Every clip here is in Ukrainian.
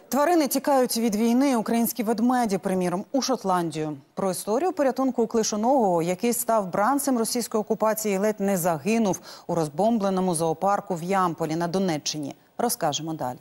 Тварини тікають від війни. Українські ведмеді, приміром, у Шотландію. Про історію порятунку клишоногого, який став бранцем російської окупації і ледь не загинув у розбомбленому зоопарку в Ямполі на Донеччині, розкажемо далі.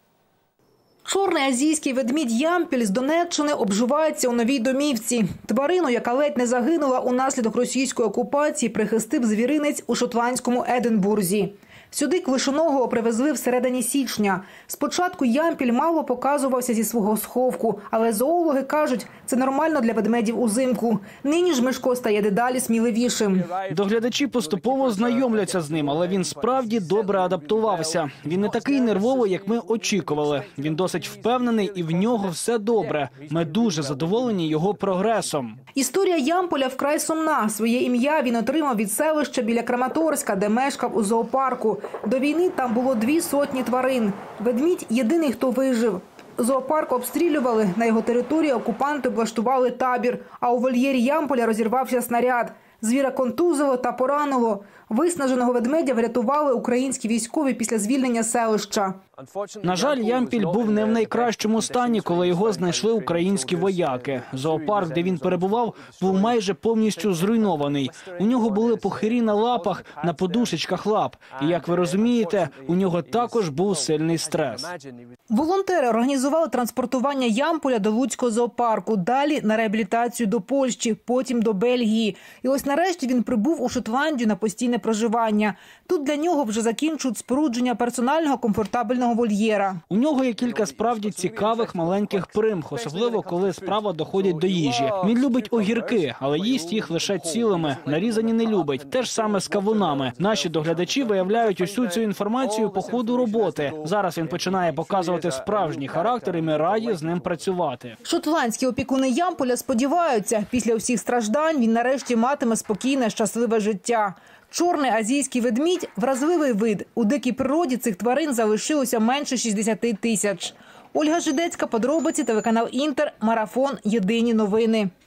Чорний азійський ведмідь Ямпіль з Донеччини обживається у новій домівці. Тварину, яка ледь не загинула унаслідок російської окупації, прихистив звіринець у шотландському Единбурзі. Сюди клишоногого привезли всередині січня. Спочатку Ямпіль мало показувався зі свого сховку, але зоологи кажуть, це нормально для ведмедів узимку. Нині ж Мишко стає дедалі сміливішим. Доглядачі поступово знайомляться з ним, але він справді добре адаптувався. Він не такий нервовий, як ми очікували. Він досить впевнений і в нього все добре. Ми дуже задоволені його прогресом. Історія Ямполя вкрай сумна. Своє ім'я він отримав від селища біля Краматорська, де мешкав у зоопарку. До війни там було 200 тварин. Ведмідь – єдиний, хто вижив. Зоопарк обстрілювали, на його території окупанти облаштували табір, а у вольєрі Ямполя розірвався снаряд. Звіра контузило та поранило. Виснаженого ведмедя врятували українські військові після звільнення селища. На жаль, Ямпіль був не в найкращому стані, коли його знайшли українські вояки. Зоопарк, де він перебував, був майже повністю зруйнований. У нього були пухирі на лапах, на подушечках лап. І, як ви розумієте, у нього також був сильний стрес. Волонтери організували транспортування Ямполя до Луцького зоопарку, далі на реабілітацію до Польщі, потім до Бельгії. І ось нарешті він прибув у Шотландію на постійне проживання. Тут для нього вже закінчують спорудження персонального комфортабельного вольєра. У нього є кілька справді цікавих маленьких примх, особливо коли справа доходить до їжі. Він любить огірки, але їсть їх лише цілими, нарізані не любить. Те ж саме з кавунами. Наші доглядачі виявляють усю цю інформацію по ходу роботи. Зараз він починає показувати справжній характер і ми раді з ним працювати. Шотландські опікуни Ямполя сподіваються, після всіх страждань він нарешті матиме спокійне, щасливе життя. Чорний азійський ведмідь – вразливий вид. У дикій природі цих тварин залишилося менше 60 тисяч. Ольга Жидецька, подробиці, телеканал Інтер, Марафон, Єдині новини.